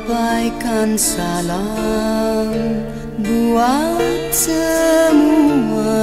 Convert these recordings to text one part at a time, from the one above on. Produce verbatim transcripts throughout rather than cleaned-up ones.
Sampaikan salam buat semua.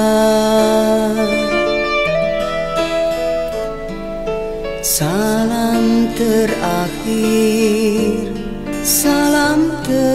Salam terakhir, salam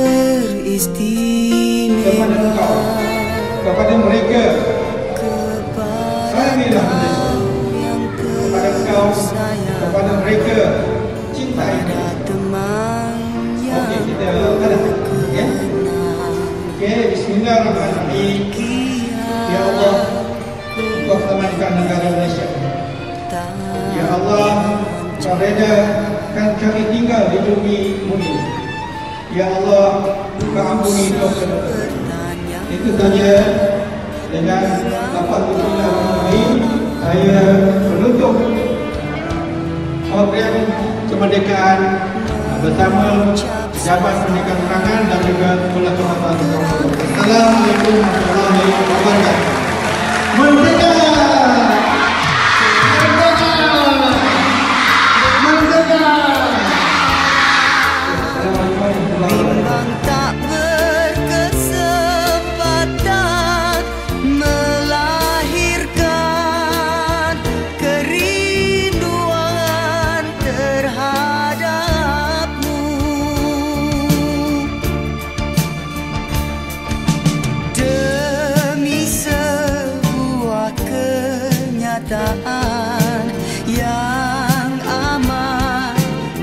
teristimewa kepada mereka, kepada kau yang kepada engkau, kepada mereka, cintai teman yang okey, kita ada ya. Okey, bismillahirrahmanirrahim. Ya Allah, Engkau selamatkan negara Malaysia. Ya Allah, Kau redakan kami tinggal di bumi ini. Ya Allah, Kau ampuni dosa-dosa. Itu saja. Dengan lapan bismillahirrahmanirrahim, saya menutup program kemerdekaan bersama Pejabat Pendidikan Perangan dan juga Sekolah Kemasan. Assalamualaikum warahmatullahi wabarakatuh. Merdeka! Merdeka! Merdeka! Bimbang tak berkesempatan melahirkan kerinduan terhadapmu. Demi sebuah kenyataan yang amat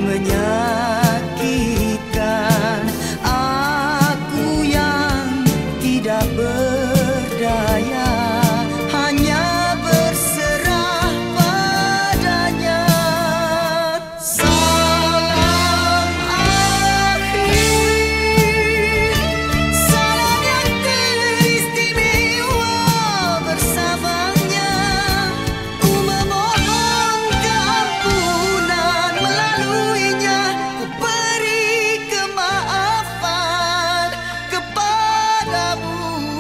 menyakitkan, aku yang tidak berdaya hanya berserah padanya. Salam akhir, salam yang teristimewa bersamanya. Ku memohon keampunan, melaluinya ku beri kemaafan kepadamu.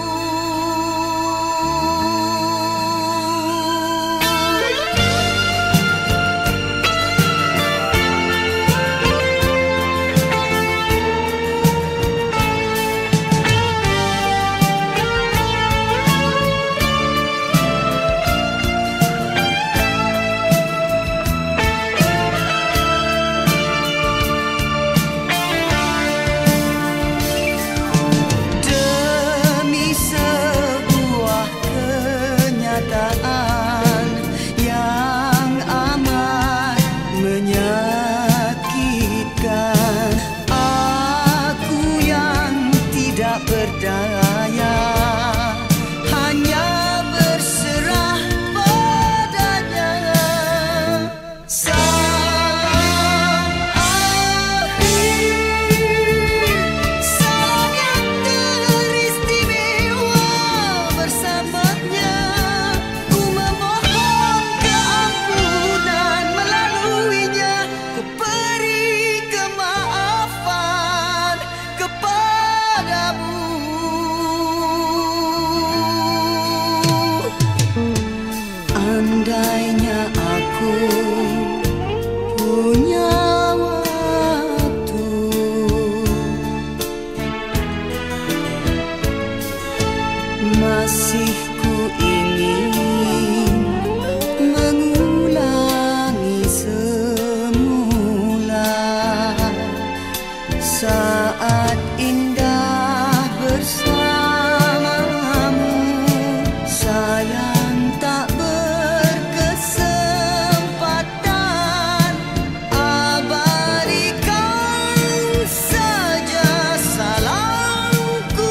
Demi sebuah kenyataan yang amat menyakitkan, aku yang tidak berdaya hanya berserah padanya. Salam akhir, salam yang teristimewa bersamanya. Ku memohon keampunan, melaluinya ku beri kemaafan kepadamu. Andainya aku punya waktu, masih ku ingin mengulangi semula saat indah bersamamu. Sayang tak berkesempatan, abadikan saja salamku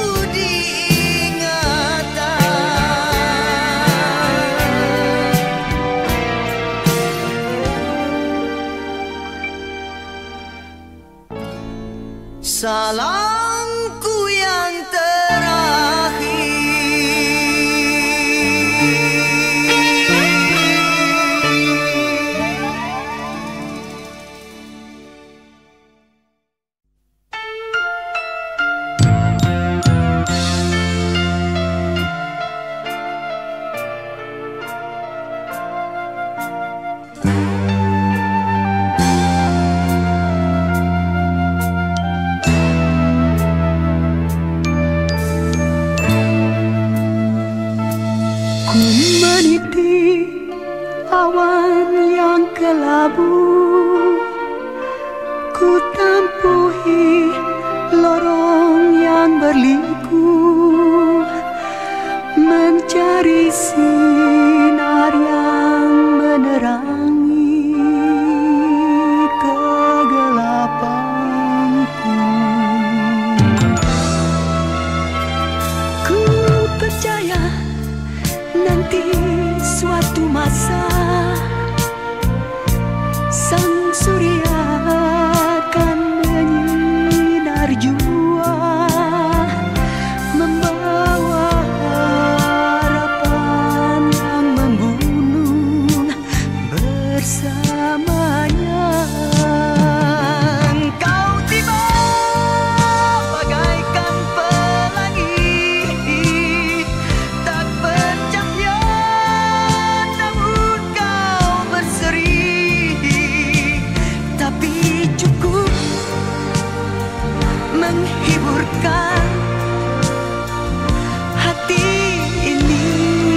diingatan. Salamku yang terakhir. meniti awan yang kelabu, ku tempuhi lorong yang berliku, mencari sinar yang menerangi kegelapanku. Ku percaya nanti suatu masa sang surya akan menyinar jua, membawa harapan yang membunuh bersamanya. Engkau tiba bagaikan pelangi, tak bercahaya namun kau berseri, tapi cukup menghiburkan hati ini.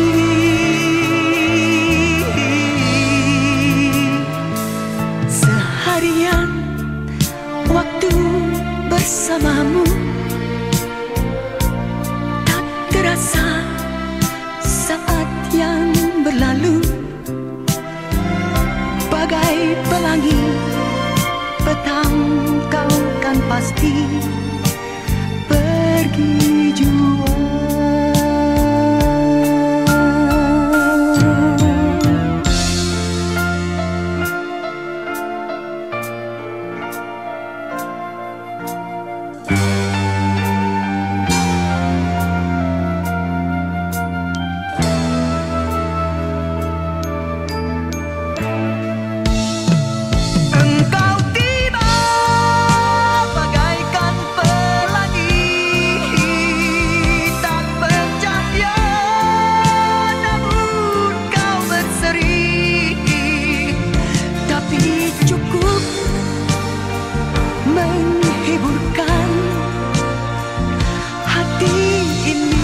Seharian waktu bersamamu tak terasa saat yang berlalu, bagai pelangi petang kau kan pasti pergi jua. Engkau tiba bagaikan pelangi, tak bercahaya namun kau berseri, tapi cukup menghiburkan hati ini.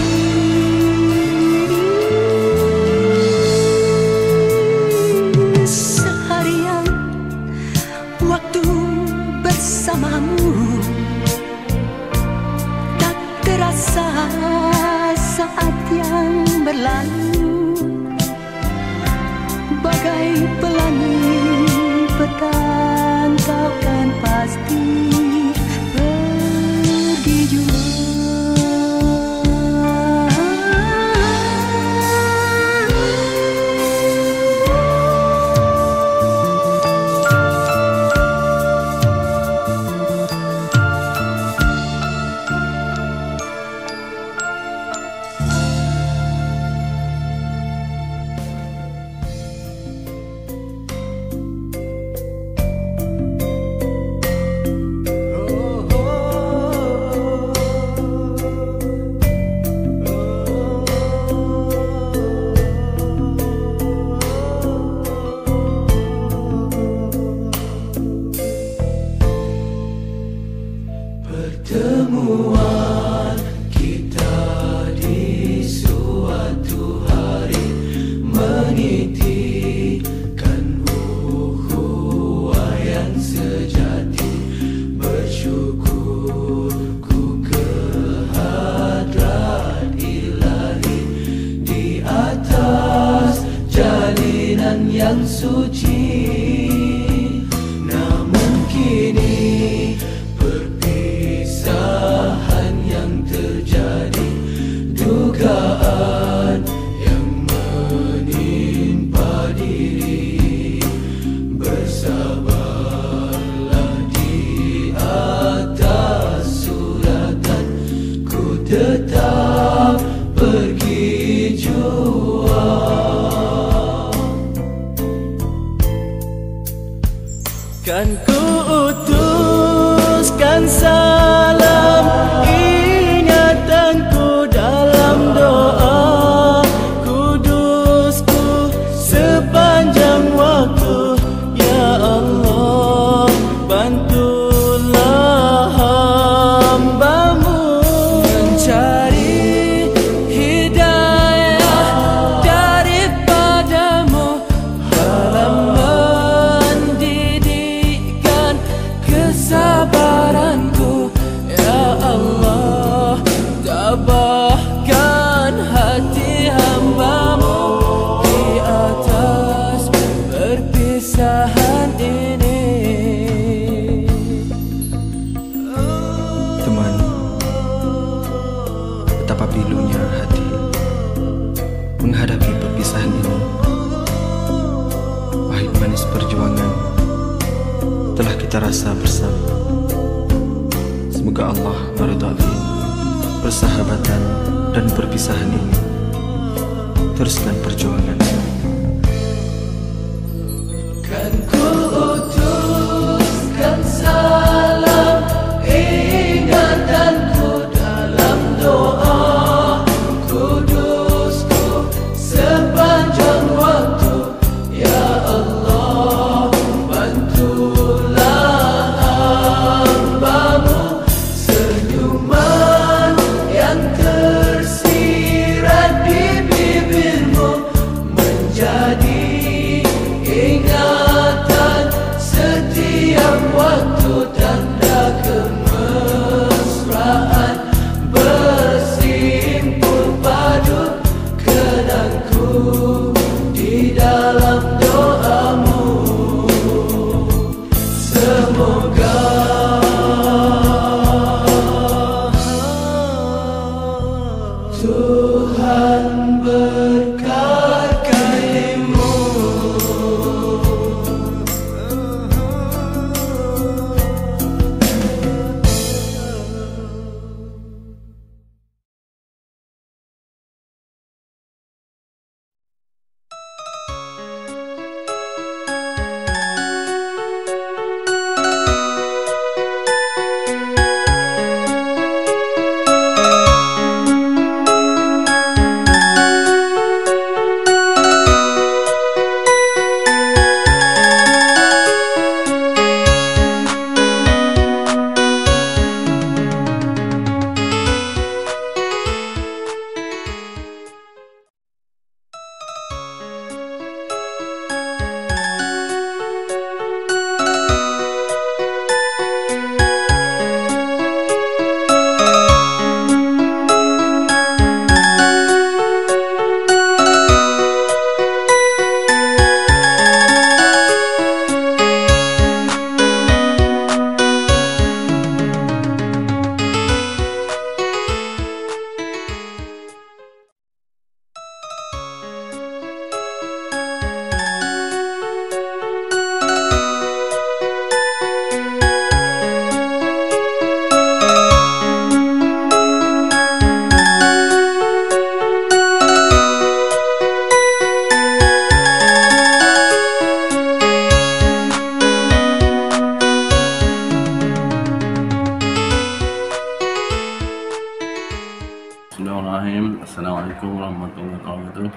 Seharian waktu bersamamu tak terasa saat yang berlalu, bagai pelangi petang kau kan pasti pergi jua. Pertemuan kita di suatu hari menitikan ukhuwah yang sejati. Bersyukur ku kehadrat Ilahi di atas jalinan yang suci. Namun kini perpisahan yang terjadi, dugaan yang menimpa diri. Bersabarlah di atas suratan, ku tetap pergi jua. kita rasa bersama. Semoga Allah meridai persahabatan dan perpisahan ini. Teruskan perjuangan. Kan ku utuskan salam ingatanku dalam doa, kudusku sepanjang waktu. Ya Allah, bantulah hambamu, senyuman yang tersirat di bibirmu menjadi ingatan setiap waktu, tanda kemesraan bersimpul padu kenangku di dalam doamu. Semoga Tuhan berkatimu. Bismillahirrahmanirrahim. Assalamualaikum warahmatullahi wabarakatuh.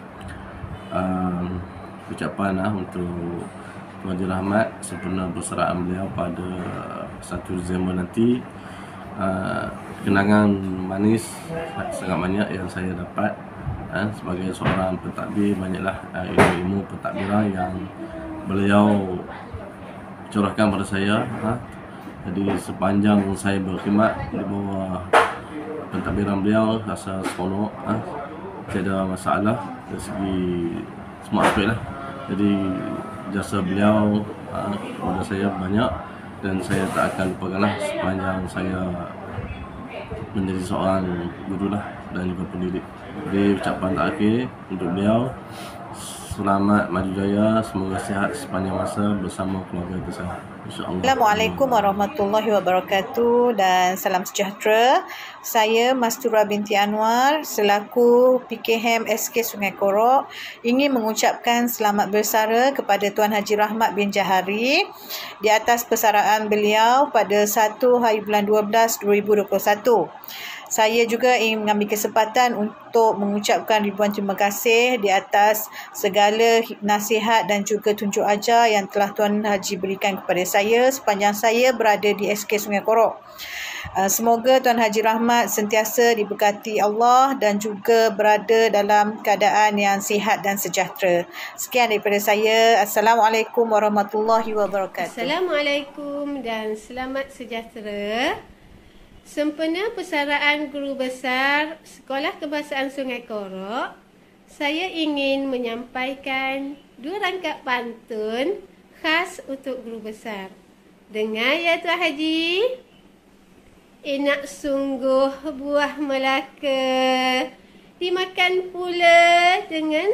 um, Ucapan lah untuk Tuan Haji Rahmat sempena persaraan beliau pada satu Disember nanti. uh, Kenangan manis sangat banyak yang saya dapat uh, sebagai seorang pentadbir. Banyaklah uh, ilmu-ilmu pentadbiran yang beliau curahkan pada saya. uh, Jadi sepanjang saya berkhidmat di bawah pentadbiran beliau, rasa seronok, ha? Tiada masalah dari segi semua aspek lah. Jadi jasa beliau ha, kepada saya banyak, dan saya tak akan lupakan lah sepanjang saya menjadi seorang guru lah dan juga pendidik. Jadi ucapan terakhir untuk beliau, selamat maju jaya, semoga sihat sepanjang masa bersama keluarga besar. InsyaAllah. Assalamualaikum warahmatullahi wabarakatuh dan salam sejahtera. Saya Mastura binti Anwar selaku P K H M S K Sungai Korok ingin mengucapkan selamat bersara kepada Tuan Haji Rahmat bin Jahari di atas persaraan beliau pada satu hari bulan dua belas dua ribu dua puluh satu. Saya juga ingin mengambil kesempatan untuk mengucapkan ribuan terima kasih di atas segala nasihat dan juga tunjuk ajar yang telah Tuan Haji berikan kepada saya sepanjang saya berada di S K Sungai Korok. Semoga Tuan Haji Rahmat sentiasa diberkati Allah dan juga berada dalam keadaan yang sihat dan sejahtera. Sekian daripada saya. Assalamualaikum warahmatullahi wabarakatuh. Assalamualaikum dan selamat sejahtera. Sempena persaraan guru besar Sekolah Kebangsaan Sungai Korok, saya ingin menyampaikan dua rangkap pantun khas untuk guru besar. Dengar ya Tuan Haji. Enak sungguh buah Melaka, dimakan pula dengan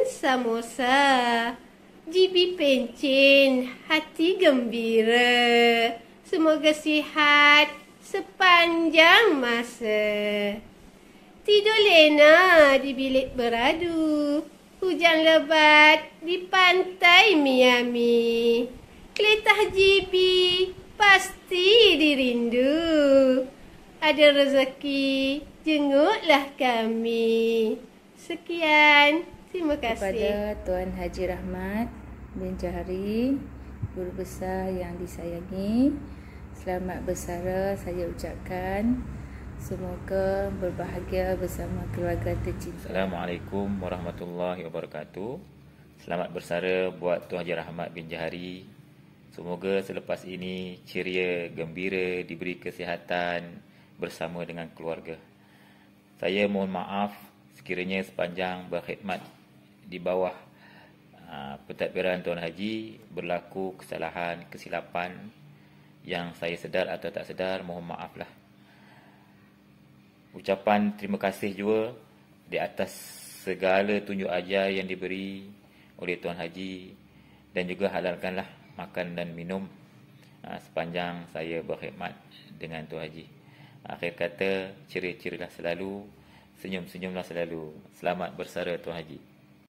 samosa. Jibi pencin, hati gembira, Semoga sihat sepanjang masa. Tidur lena di bilik beradu. Hujan lebat di pantai Miami. Keletah jibi pasti dirindu. Ada rezeki, jenguklah kami. Sekian, terima kasih. Kepada Tuan Haji Rahmat bin Jahari, Guru Besar yang disayangi, selamat bersara saya ucapkan. Semoga berbahagia bersama keluarga tercinta. Assalamualaikum warahmatullahi wabarakatuh. Selamat bersara buat Tuan Haji Rahmat bin Jahari. Semoga selepas ini ceria, gembira, diberi kesihatan bersama dengan keluarga. Saya mohon maaf sekiranya sepanjang berkhidmat di bawah uh, pentadbiran Tuan Haji berlaku kesalahan, kesilapan yang saya sedar atau tak sedar, mohon maaflah. Ucapan terima kasih juga di atas segala tunjuk ajar yang diberi oleh Tuan Haji, dan juga halalkanlah makan dan minum uh, sepanjang saya berkhidmat dengan Tuan Haji. Akhir kata, ceria-cerialah selalu, senyum-senyumlah selalu. Selamat bersara Tuan Haji.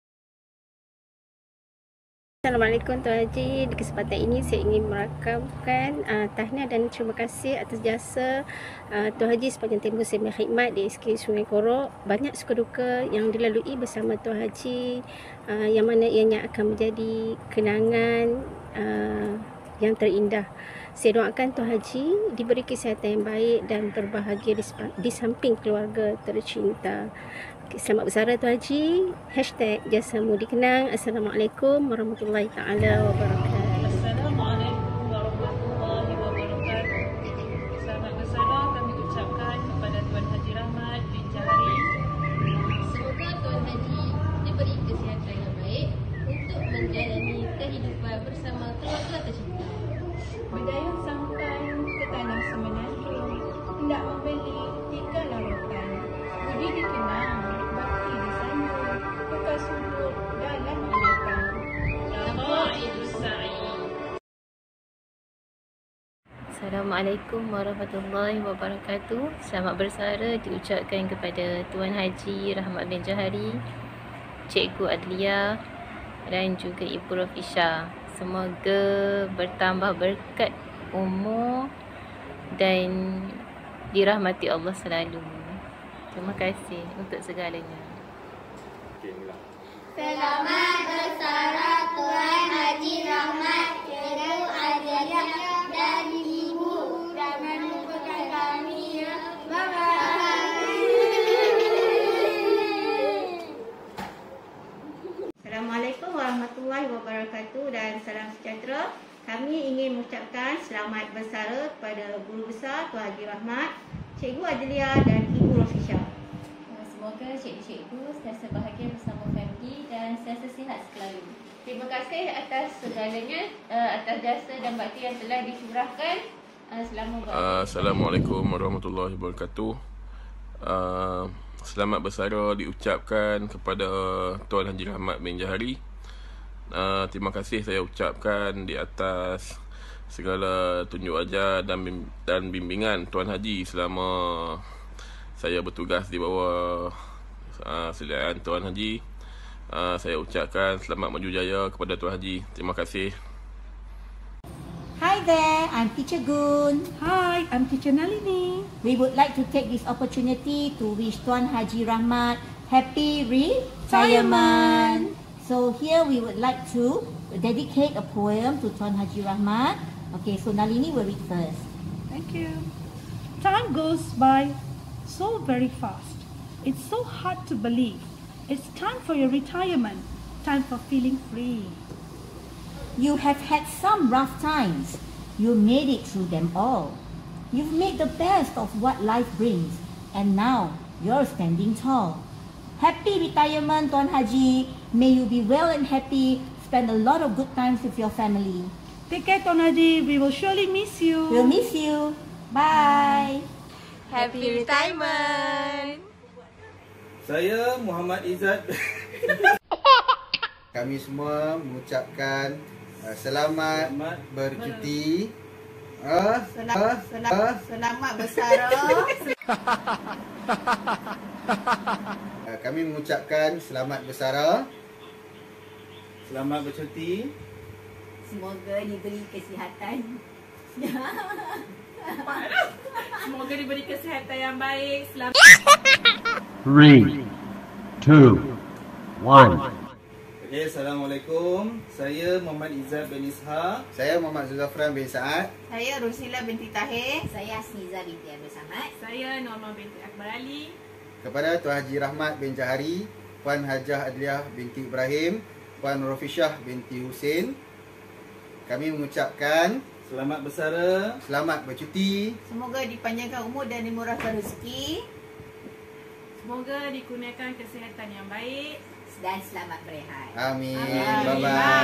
Assalamualaikum Tuan Haji. Di kesempatan ini saya ingin merakamkan uh, tahniah dan terima kasih atas jasa uh, Tuan Haji sepanjang tempoh saya berkhidmat di S K Sungai Korok. Banyak suka duka yang dilalui bersama Tuan Haji, uh, yang mana ianya akan menjadi kenangan uh, yang terindah. Saya doakan Tuan Haji diberi kesihatan yang baik dan berbahagia di, di samping keluarga tercinta. Selamat bersara Tuan Haji. Hashtag jasamu dikenang. Assalamualaikum warahmatullahi taala wabarakatuh. Assalamualaikum warahmatullahi wabarakatuh. Selamat bersara kami ucapkan kepada Tuan Haji Rahmat bin Jahari. Semoga Tuan Haji diberi kesihatan yang baik untuk menjalani kehidupan bersama keluarga tercinta. Berdayung sampan ke tanah Semenanjung, hendak membeli tiga lautan. Budi dikenang, bakti disanjung, buka sudut dalam angkatan. Selamat Idul Sa'id. Assalamualaikum warahmatullahi wabarakatuh. Selamat bersara diucapkan kepada Tuan Haji Rahmat bin Jahari, Cikgu Adlia dan juga Ibu Rafisha. Semoga bertambah berkat umur dan dirahmati Allah selalu. Terima kasih untuk segalanya. Selamat bersara Tuan Haji Rahmat, Cikgu Adlia dan Ibu. Jangan lupakan kami ya. Bye-bye. Assalamualaikum warahmatullahi wabarakatuh dan salam sejahtera. Kami ingin mengucapkan selamat bersara kepada Guru Besar Tuan Haji Rahmat, Cikgu Adlia dan Ibu Rafisha. Semoga cikgu-cikgu sentiasa bahagia bersama family dan sentiasa sihat selalu. Terima kasih atas segalanya, atas jasa dan bakti yang telah dicurahkan selama uh, Assalamualaikum warahmatullahi wabarakatuh. uh, Selamat bersara diucapkan kepada Tuan Haji Rahmat bin Jahari. uh, Terima kasih saya ucapkan di atas segala tunjuk ajar dan, bim dan bimbingan Tuan Haji selama saya bertugas di bawah uh, seliaan Tuan Haji. uh, Saya ucapkan selamat maju jaya kepada Tuan Haji. Terima kasih. Hi there, I'm Teacher Gun. Hi, I'm Teacher Nalini. We would like to take this opportunity to wish Tuan Haji Rahmat happy retirement. So here we would like to dedicate a poem to Tuan Haji Rahmat. Okay, so Nalini will read first. Thank you. Time goes by so very fast. It's so hard to believe. It's time for your retirement. Time for feeling free. You have had some rough times. You made it through them all. You've made the best of what life brings. And now, you're standing tall. Happy retirement, Tuan Haji. May you be well and happy. Spend a lot of good times with your family. Take care, Tuan Haji. We will surely miss you. We'll miss you. Bye. Happy retirement. Saya Muhammad Izzat. Kami semua mengucapkan uh, selamat, selamat bercuti Ah, Selamat, selamat, selamat bersara. Kami mengucapkan selamat bersara. Selamat bercuti. Semoga diberi kesihatan. Semoga diberi kesihatan yang baik. Selamat. three, two, one. Okay, Assalamualaikum. Saya Muhammad Izzat bin Ishaq. Saya Muhammad Zulafran bin Saad. Saya Rusila binti Tahir. Saya Asniza binti Abdul Samad. Saya Norma binti Akbar Ali. Kepada Tuan Haji Rahmat bin Jahari, Puan Hajah Adliah binti Ibrahim, Puan Rofishah binti Husin, kami mengucapkan selamat bersara, selamat bercuti. Semoga dipanjangkan umur dan dimurahkan rezeki. Semoga dikurniakan kesihatan yang baik dan selamat berehat. Amin. Amin. Bye-bye.